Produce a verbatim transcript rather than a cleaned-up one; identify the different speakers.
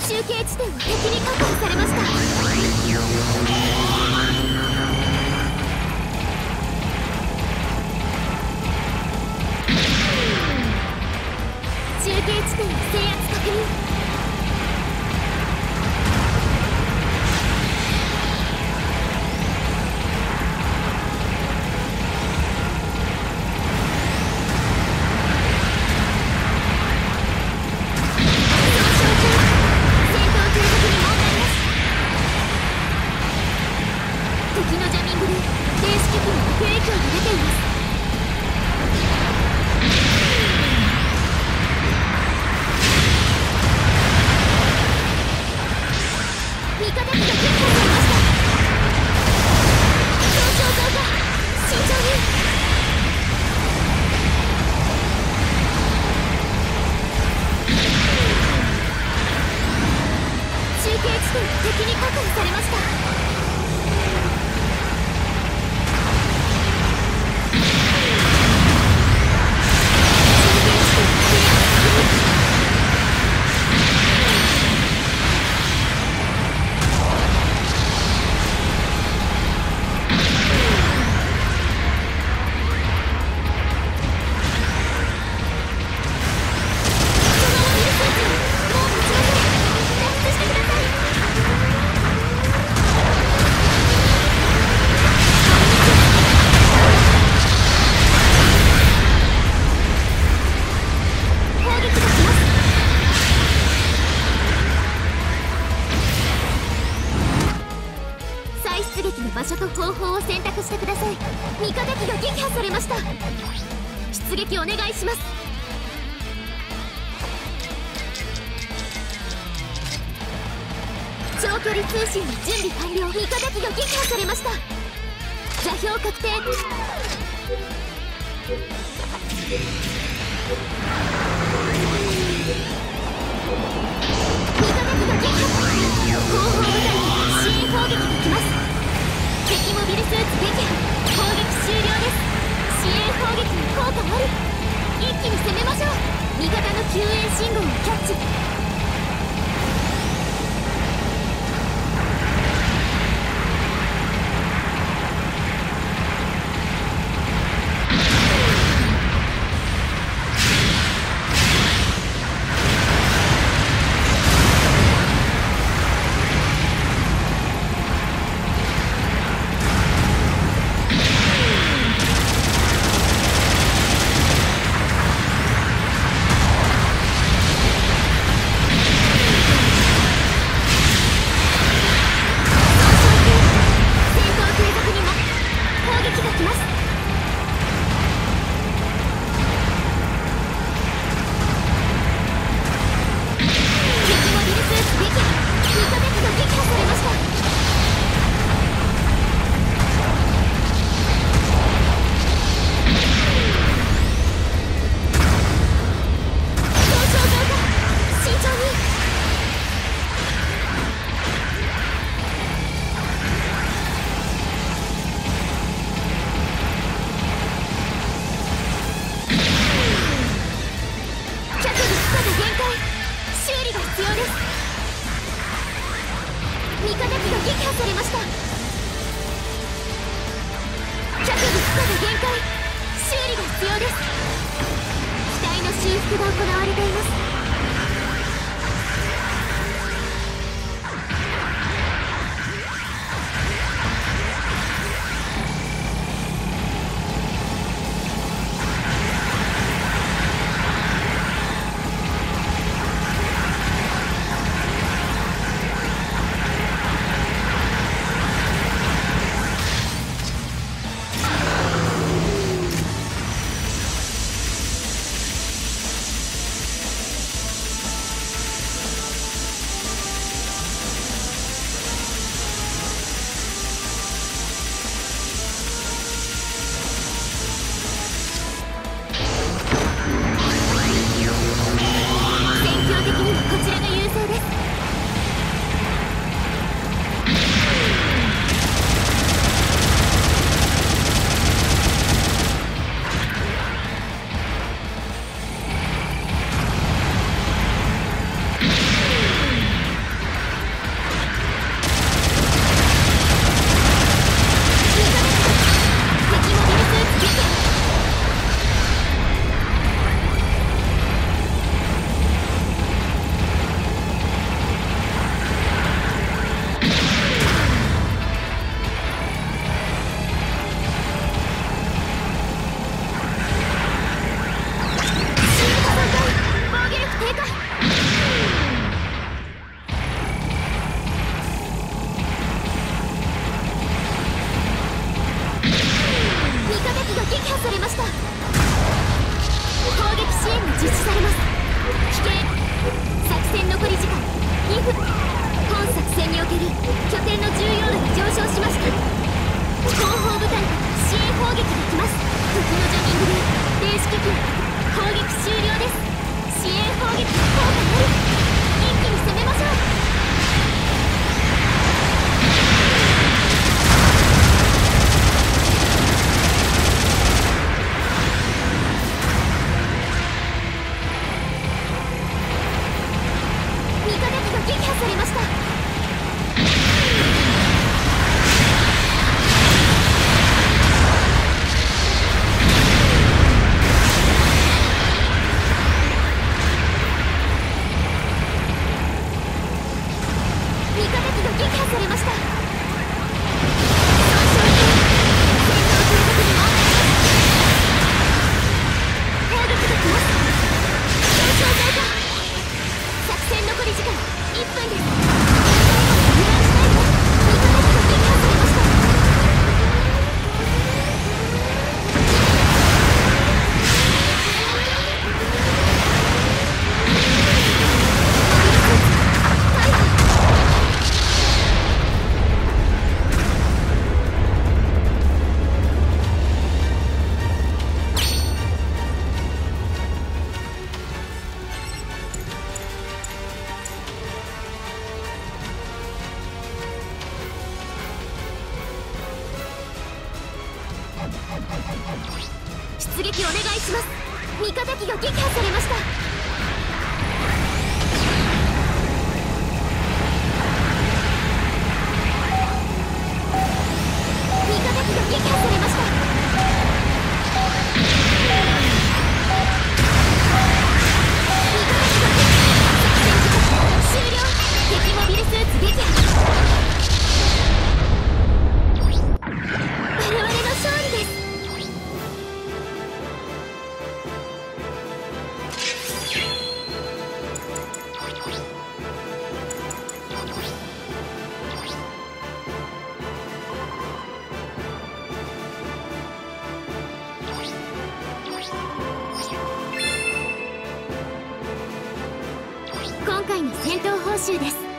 Speaker 1: 中継地点を敵に確保されました。中継地点の制圧確認。場所と方法を選択してください。味方機が撃破されました。出撃お願いします。長距離通信の準備完了。味方機が撃破されました。座標確定。味方機が撃破。後方部隊に支援砲撃が来ます。敵モビルスーツ撃破。攻撃終了です。支援砲撃の効果あり。一気に攻めましょう。味方の救援信号をキャッチ。復が行われています。 攻撃終了です。支援砲撃の効果あり。一気に攻めましょう。味方機が撃破されました。味方機が撃破されました。損傷中。戦闘継続に問題です。砲撃が来ます。損傷増加。作戦残り時間いっぷんです。油断しないで。味方機が撃破されました。出撃お願いします。味方機が撃破されました。味方機が撃破されました。味方機が撃破。作戦時間終了。敵モビルスーツ撃破。我々の勝利です。今回の戦闘報酬です。